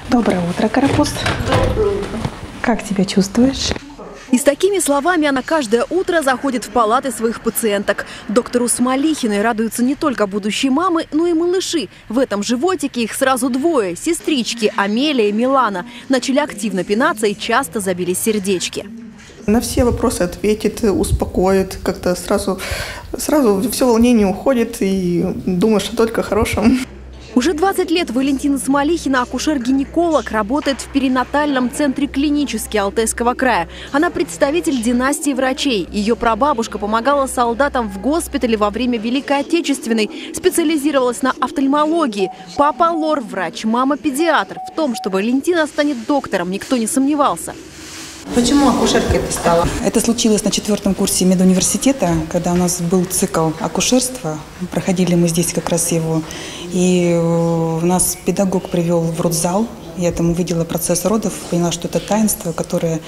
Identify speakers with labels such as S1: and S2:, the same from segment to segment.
S1: Доброе утро, Карапуз.
S2: Доброе утро.
S1: Как себя чувствуешь?
S3: И с такими словами она каждое утро заходит в палаты своих пациенток. Доктору Смолихиной радуются не только будущие мамы, но и малыши. В этом животике их сразу двое – сестрички Амелия и Милана. Начали активно пинаться и часто забились сердечки.
S2: На все вопросы ответит, успокоит, как-то сразу все волнение уходит и думаешь о только хорошем.
S3: Уже 20 лет Валентина Смолихина, акушер-гинеколог, работает в перинатальном центре клинически Алтайского края. Она представитель династии врачей. Ее прабабушка помогала солдатам в госпитале во время Великой Отечественной, специализировалась на офтальмологии. Папа лор-врач, мама педиатр. В том, что Валентина станет доктором, никто не сомневался.
S4: Почему акушеркой ты стала?
S5: Это случилось на 4-м курсе медуниверситета, когда у нас был цикл акушерства. Проходили мы здесь как раз его. И нас педагог привел в родзал. Я там увидела процесс родов, поняла, что это таинство, которое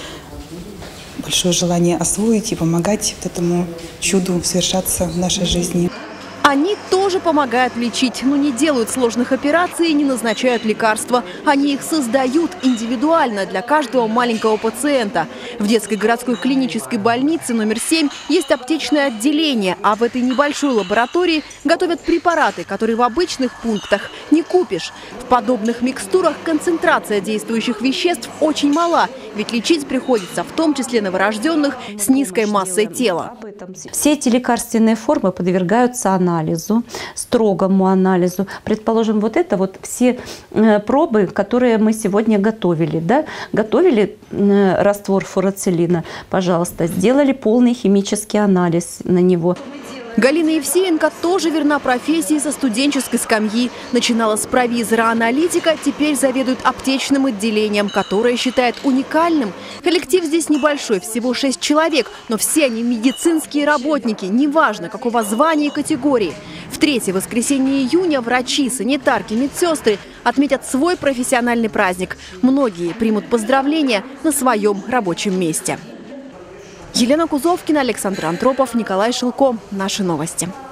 S5: большое желание освоить и помогать вот этому чуду совершаться в нашей жизни.
S3: Они тоже помогают лечить, но не делают сложных операций и не назначают лекарства. Они их создают индивидуально для каждого маленького пациента. В детской городской клинической больнице номер 7 есть аптечное отделение, а в этой небольшой лаборатории готовят препараты, которые в обычных пунктах не купишь. В подобных микстурах концентрация действующих веществ очень мала, ведь лечить приходится в том числе новорожденных с низкой массой тела.
S6: Все эти лекарственные формы подвергаются анализу, строгому анализу. Предположим, вот это вот все пробы, которые мы сегодня готовили. Да? Готовили раствор фурацилина, пожалуйста, сделали полный химический анализ на него.
S3: Галина Евсеенко тоже верна профессии со студенческой скамьи. Начинала с провизора-аналитика, теперь заведует аптечным отделением, которое считает уникальным. Коллектив здесь небольшой, всего 6 человек, но все они медицинские работники, неважно какого звания и категории. В 3-е воскресенье июня врачи, санитарки, медсестры отметят свой профессиональный праздник. Многие примут поздравления на своем рабочем месте. Елена Кузовкина, Александр Антропов, Николай Шилко. Наши новости.